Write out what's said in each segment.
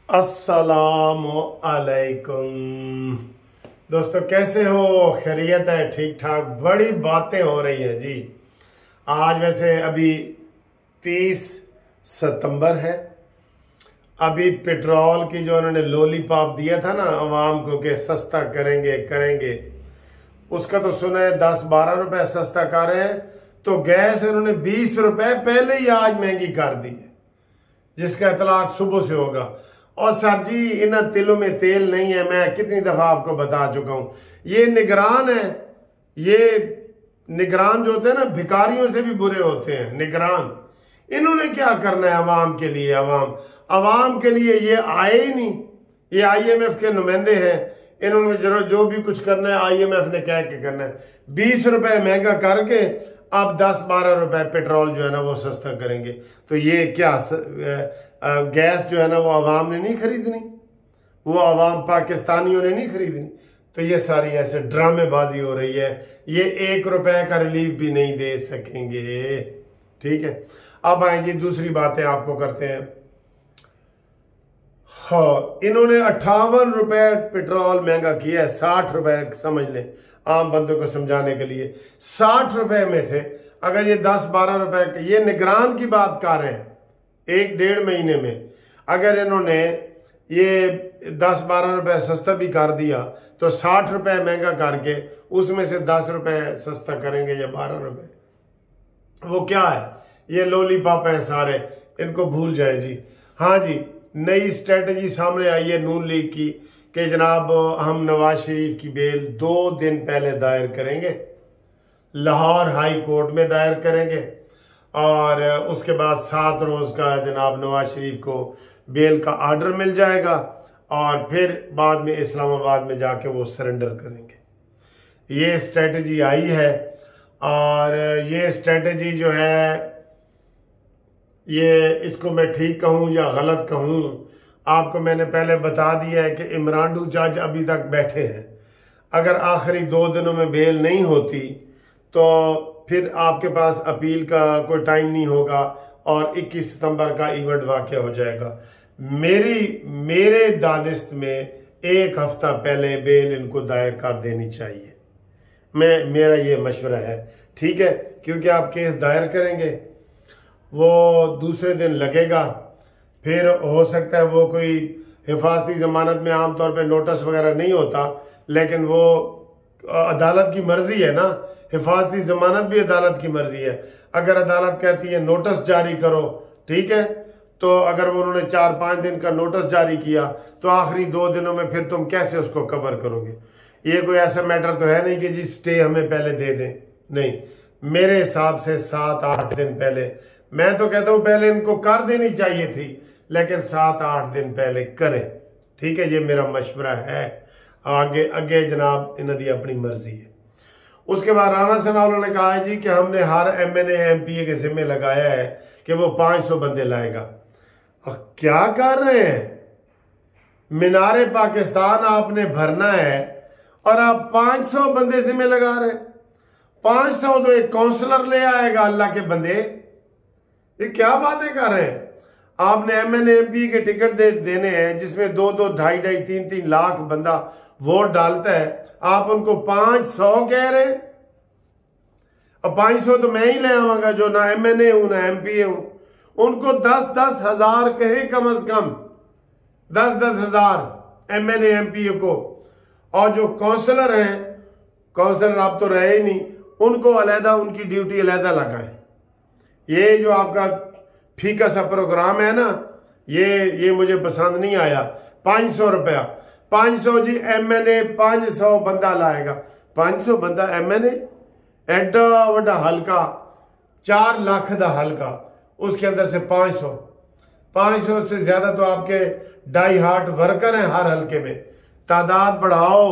अस्सलामु अलैकुम दोस्तों, कैसे हो? खैरियत है? ठीक ठाक। बड़ी बातें हो रही है जी। आज वैसे अभी 30 सितंबर है। अभी पेट्रोल की जो उन्होंने लॉलीपॉप दिया था ना अवाम को कि सस्ता करेंगे करेंगे, उसका तो सुना है 10-12 रुपए सस्ता कर रहे हैं। तो गैस इन्होंने 20 रुपए पहले ही आज महंगी कर दी है, जिसका इतलाक सुबह से होगा। और सर जी, इन तिलों में तेल नहीं है। मैं कितनी दफा आपको बता चुका हूं, ये निगरान है। ये निगरान जो होते हैं ना, भिखारियों से भी बुरे होते हैं निगरान। इन्होंने क्या करना है अवाम के लिए? अवाम के लिए ये आए ही नहीं। ये IMF के नुमाइंदे हैं। इन्होंने जो भी कुछ करना है IMF ने कह के करना है। 20 रुपए महंगा करके अब 10-12 रुपए पेट्रोल जो है ना वो सस्ता करेंगे। तो ये क्या गैस जो है ना वो अवाम ने नहीं खरीदनी, वो अवाम पाकिस्तानियों ने नहीं खरीदनी। तो ये सारी ऐसे ड्रामेबाजी हो रही है। ये 1 रुपए का रिलीफ भी नहीं दे सकेंगे। ठीक है, अब आए जी दूसरी बातें आपको करते हैं। हाँ, इन्होंने 58 रुपए पेट्रोल महंगा किया है। 60 रुपए समझ लें, आम बंदों को समझाने के लिए। 60 रुपए में से अगर ये 10-12 रुपए, ये निगरान की बात कर रहे हैं, 1-1.5 महीने में अगर इन्होंने ये 10-12 रुपए सस्ता भी कर दिया तो 60 रुपए महंगा करके उसमें से 10 रुपए सस्ता करेंगे या 12 रुपए। वो क्या है? ये लॉलीपॉप है सारे, इनको भूल जाए जी। हाँ जी, नई स्ट्रेटजी सामने आई है नून लीग की कि जनाब हम नवाज शरीफ की बेल 2 दिन पहले दायर करेंगे, लाहौर हाई कोर्ट में दायर करेंगे, और उसके बाद 7 रोज का जनाब नवाज शरीफ को बेल का ऑर्डर मिल जाएगा और फिर बाद में इस्लामाबाद में जाके वो सरेंडर करेंगे। ये स्ट्रेटजी आई है। और ये स्ट्रेटजी जो है, ये इसको मैं ठीक कहूँ या गलत कहूँ, आपको मैंने पहले बता दिया है कि इमरान जज अभी तक बैठे हैं। अगर आखिरी 2 दिनों में बेल नहीं होती तो फिर आपके पास अपील का कोई टाइम नहीं होगा और 21 सितंबर का इवेंट वाक़या हो जाएगा। मेरे दानिस्त में 1 हफ्ता पहले बेल इनको दायर कर देनी चाहिए। मेरा ये मशवरा है, ठीक है? क्योंकि आप केस दायर करेंगे, वो दूसरे दिन लगेगा, फिर हो सकता है वो कोई हिफाजती जमानत में आमतौर पे नोटिस वगैरह नहीं होता, लेकिन वो अदालत की मर्जी है ना। हिफाजती जमानत भी अदालत की मर्जी है। अगर अदालत कहती है नोटिस जारी करो, ठीक है, तो अगर वो उन्होंने 4-5 दिन का नोटिस जारी किया तो आखिरी 2 दिनों में फिर तुम कैसे उसको कवर करोगे? ये कोई ऐसा मैटर तो है नहीं कि जी स्टे हमें पहले दे दें। नहीं, मेरे हिसाब से 7-8 दिन पहले, मैं तो कहता हूं पहले इनको कर देनी चाहिए थी, लेकिन 7-8 दिन पहले करें। ठीक है, ये मेरा मशवरा है। आगे जनाब इन्हों की अपनी मर्जी है। उसके बाद राणा सनाउल्लाह ने कहा है जी कि हमने हर MNA MPA के जिम्मे लगाया है कि वो 500 बंदे लाएगा। क्या कर रहे हैं? मीनारे पाकिस्तान आपने भरना है और आप 500 बंदे जिम्मे लगा रहे हैं। 500 तो एक काउंसलर ले आएगा अल्लाह के बंदे। ये क्या बातें कर रहे हैं? आपने MNA MPA के टिकट देने हैं जिसमें 2-2, 2.5-2.5, 3-3 लाख बंदा वोट डालता है। आप उनको 500 कह रहे हैं। अब 500 तो मैं ही ले आवांगा जो ना MNA हूं ना MPA हूं। उनको 10-10 हजार कहे कम से कम, 10-10 हजार MNA MPA को। और जो काउंसलर हैं, काउंसलर आप तो रहे ही नहीं, उनको अलहदा उनकी ड्यूटी अलहदा लगाएं। ये जो आपका फीका सा प्रोग्राम है ना, ये मुझे पसंद नहीं आया। 500 रुपया, 500 जी MNA 500 बंदा लाएगा। 500 बंदा MNA, एडा वड्डा हल्का 4 लाख का हल्का, उसके अंदर से 500 से ज्यादा तो आपके डाई हार्ट वर्कर हैं हर हल्के में। तादाद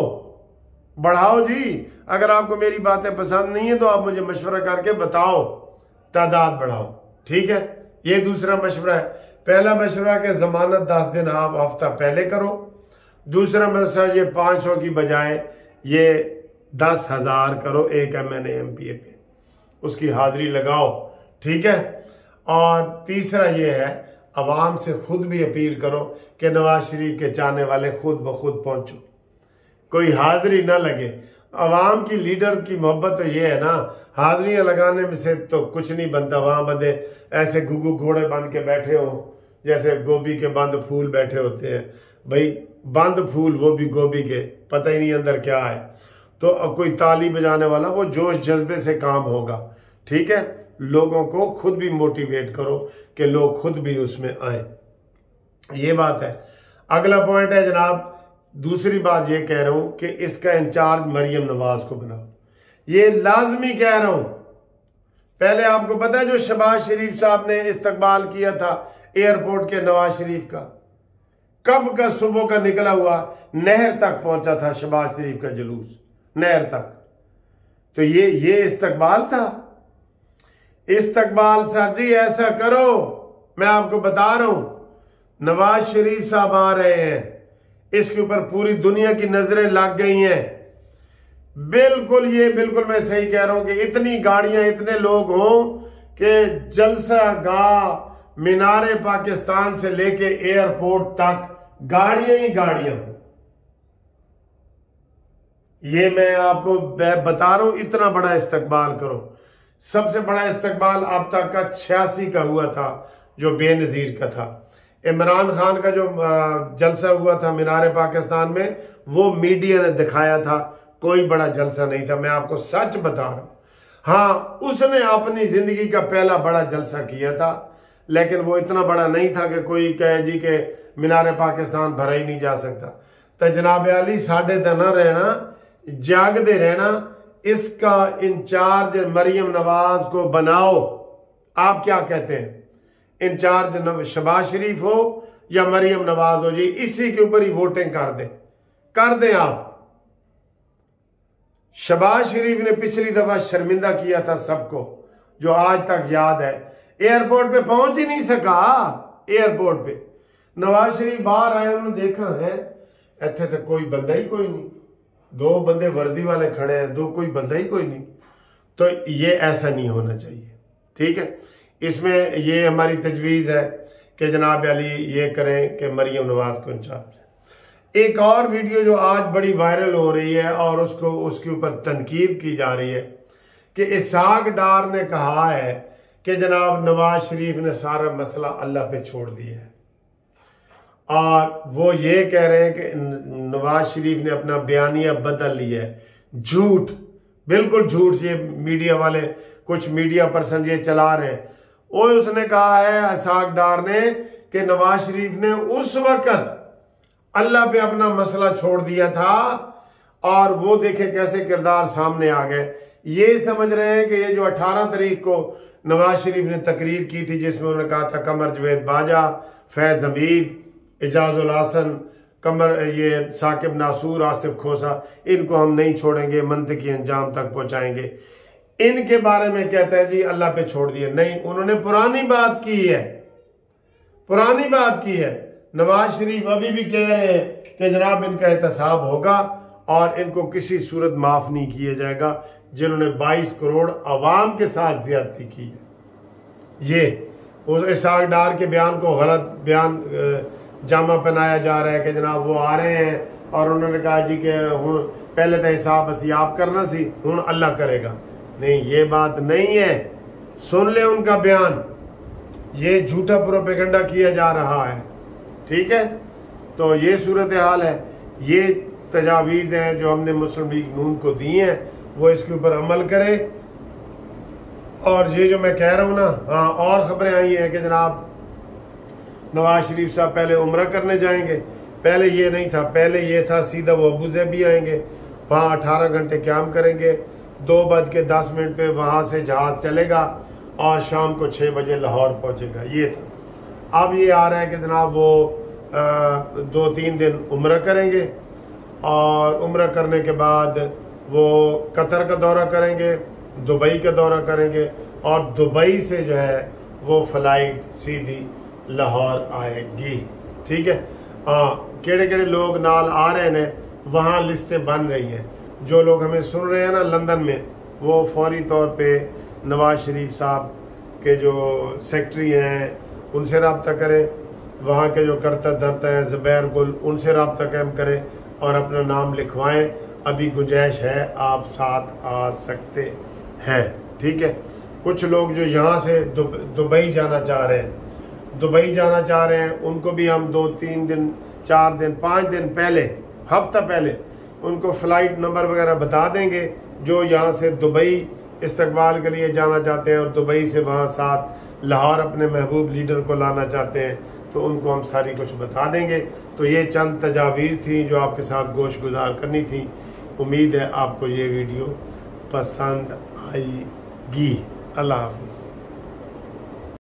बढ़ाओ जी। अगर आपको मेरी बातें पसंद नहीं है तो आप मुझे मशवरा करके बताओ, तादाद बढ़ाओ। ठीक है, ये दूसरा मशवरा है। पहला मशवरा कि जमानत 10 दिन आप हफ्ता पहले करो। दूसरा मशवरा ये 500 की बजाय ये 10,000 करो एक MNA MPA पे, उसकी हाजिरी लगाओ। ठीक है। और तीसरा ये है अवाम से खुद भी अपील करो कि नवाज शरीफ के चाहने वाले खुद ब खुद पहुंचो, कोई हाजिरी ना लगे। अवाम की लीडर की मोहब्बत तो ये है ना, हाजिरियां लगाने में से तो कुछ नहीं बनता। वहां बंदे ऐसे घुघु घोड़े बन के बैठे हो, जैसे गोभी के बंद फूल बैठे होते हैं। भाई बंद फूल, वो भी गोभी के, पता ही नहीं अंदर क्या है। तो कोई ताली बजाने वाला, वो जोश जज्बे से काम होगा। ठीक है, लोगों को खुद भी मोटिवेट करो कि लोग खुद भी उसमें आए, ये बात है। अगला पॉइंट है जनाब, दूसरी बात ये कह रहा हूं कि इसका इंचार्ज मरियम नवाज को बनाओ, ये लाजमी कह रहा हूं। पहले आपको पता है जो शहबाज शरीफ साहब ने इस्तकबाल किया था एयरपोर्ट के नवाज शरीफ का, कब का सुबह का निकला हुआ, नहर तक पहुंचा था शहबाज शरीफ का जुलूस, नहर तक। तो ये इस्तकबाल था। इस्तकबाल सर जी ऐसा करो, मैं आपको बता रहा हूं, नवाज शरीफ साहब आ रहे हैं, इसके ऊपर पूरी दुनिया की नजरें लग गई हैं। बिल्कुल मैं सही कह रहा हूं कि इतनी गाड़ियां, इतने लोग हों कि जलसा गाह मीनारे पाकिस्तान से लेके एयरपोर्ट तक गाड़ियां ही गाड़ियां हों। ये मैं आपको बता रहा हूं, इतना बड़ा इस्तकबाल करो। सबसे बड़ा इस्तकबाल अब तक का 86 का हुआ था, जो बेनजीर का था। इमरान खान का जो जलसा हुआ था मीनारे पाकिस्तान में, वो मीडिया ने दिखाया था, कोई बड़ा जलसा नहीं था, मैं आपको सच बता रहा हूं। हाँ, उसने अपनी जिंदगी का पहला बड़ा जलसा किया था, लेकिन वो इतना बड़ा नहीं था कि कोई कहे जी के मीनारे पाकिस्तान भरा ही नहीं जा सकता। तो जनाब अली साढ़े तो ना रहना, जागते रहना, इसका इंचार्ज मरियम नवाज को बनाओ। आप क्या कहते हैं, इंचार्ज शहबाज शरीफ हो या मरियम नवाज हो जी, इसी के ऊपर ही वोटिंग कर दें आप। शहबाज शरीफ ने पिछली दफा शर्मिंदा किया था सबको, जो आज तक याद है। एयरपोर्ट पे पहुंच ही नहीं सका, एयरपोर्ट पे नवाज शरीफ बाहर आए, उन्होंने देखा है इतने तक कोई बंदा ही कोई नहीं, दो बंदे वर्दी वाले खड़े हैं, दो कोई बंदा ही कोई नहीं। तो ये ऐसा नहीं होना चाहिए। ठीक है, इसमें ये हमारी तजवीज़ है कि जनाब अली ये करें कि मरियम नवाज को इंचार्ज। एक और वीडियो जो आज बड़ी वायरल हो रही है और उसके ऊपर तनकीद की जा रही है कि इसहाक डार ने कहा है कि जनाब नवाज शरीफ ने सारा मसला अल्लाह पे छोड़ दिया है, और वो ये कह रहे हैं कि नवाज शरीफ ने अपना बयानिया बदल लिया है। झूठ, बिल्कुल झूठ। ये मीडिया वाले, कुछ मीडिया पर्सन ये चला रहे हैं। और उसने कहा है इसहाक डार ने कि नवाज शरीफ ने उस वक्त अल्लाह पे अपना मसला छोड़ दिया था, और वो देखे कैसे किरदार सामने आ गए। ये समझ रहे हैं कि ये जो 18 तारीख को नवाज शरीफ ने तकरीर की थी, जिसमें उन्होंने कहा था कमर जवेद बाजा, फैज हमीद, एजाजुल हसन, कमर ये साकिब नासूर, आसिफ खोसा, इनको हम नहीं छोड़ेंगे, मंतकी अंजाम तक पहुंचाएंगे। इनके बारे में कहता है जी अल्लाह पे छोड़ दिए। नहीं, उन्होंने पुरानी बात की है, पुरानी बात की है। नवाज शरीफ अभी भी कह रहे हैं कि जनाब इनका एहतसाब होगा और इनको किसी सूरत माफ नहीं किया जाएगा, जिन्होंने 22 करोड़ अवाम के साथ ज्यादती की है। ये उस इसहाक डार के बयान को गलत बयान जामा पहनाया जा रहा है कि जनाब वो आ रहे हैं और उन्होंने कहा जी कि हुण पहले तो हिसाब असी आप करना सी, हुण अल्लाह करेगा। नहीं, ये बात नहीं है। सुन ले उनका बयान, ये झूठा प्रोपेगेंडा किया जा रहा है। ठीक है, तो ये सूरत हाल है। ये तजावीज़ हैं जो हमने मुस्लिम लीग नून को दी हैं, वो इसके ऊपर अमल करे। और ये जो मैं कह रहा हूँ ना, हाँ, और खबरें आई हैं कि जनाब नवाज शरीफ साहब पहले उम्रा करने जाएंगे। पहले ये नहीं था, पहले ये था सीधा वो अबूज़ेबी आएंगे, वहाँ 18 घंटे क़याम करेंगे, 2:10 पे वहाँ से जहाज़ चलेगा और शाम को 6 बजे लाहौर पहुँचेगा। ये था। अब ये आ रहा है कि जनाब वो 2-3 दिन उम्रा करेंगे और उम्रा करने के बाद वो कतर का दौरा करेंगे, दुबई का दौरा करेंगे और दुबई से जो है वो फ्लाइट सीधी लाहौर आएगी। ठीक है, हाँ, केड़े केड़े लोग नाल आ रहे हैं, वहाँ लिस्टें बन रही हैं। जो लोग हमें सुन रहे हैं ना लंदन में, वो फौरी तौर पे नवाज शरीफ साहब के जो सेक्रेटरी हैं उनसे रब्ता करें। वहाँ के जो करता धरता है ज़ुबैर गुल, उनसे रब्ता कायम करें और अपना नाम लिखवाएं। अभी गुंजाइश है, आप साथ आ सकते हैं। ठीक है। कुछ लोग जो यहाँ से दुबई जाना चाह रहे हैं, उनको भी हम 2-3 दिन 4 दिन 5 दिन पहले, हफ्ता पहले उनको फ़्लाइट नंबर वगैरह बता देंगे। जो यहाँ से दुबई इस्तकबाल के लिए जाना चाहते हैं और दुबई से वहाँ साथ लाहौर अपने महबूब लीडर को लाना चाहते हैं, तो उनको हम सारी कुछ बता देंगे। तो ये चंद तजावीज़ थी जो आपके साथ गोश गुजार करनी थी। उम्मीद है आपको ये वीडियो पसंद आएगी। अल्लाह हाफ़िज़।